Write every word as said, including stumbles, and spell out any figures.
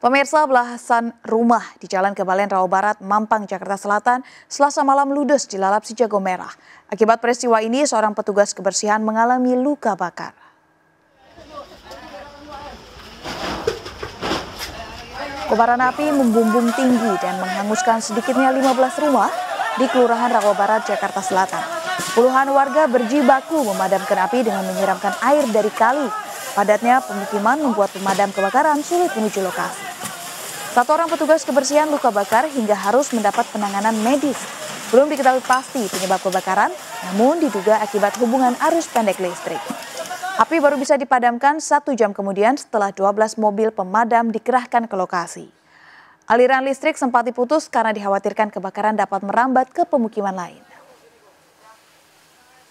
Pemirsa, belasan rumah di Jalan Kebalen Rawa Barat, Mampang, Jakarta Selatan, Selasa malam ludes dilalap si jago merah. Akibat peristiwa ini, seorang petugas kebersihan mengalami luka bakar. Kobaran api membumbung tinggi dan menghanguskan sedikitnya lima belas rumah di Kelurahan Rawa Barat, Jakarta Selatan. Puluhan warga berjibaku memadamkan api dengan menyiramkan air dari kali. Padatnya pemukiman membuat pemadam kebakaran sulit menuju lokasi. Satu orang petugas kebersihan luka bakar hingga harus mendapat penanganan medis. Belum diketahui pasti penyebab kebakaran, namun diduga akibat hubungan arus pendek listrik. Api baru bisa dipadamkan satu jam kemudian setelah dua belas mobil pemadam dikerahkan ke lokasi. Aliran listrik sempat diputus karena dikhawatirkan kebakaran dapat merambat ke pemukiman lain.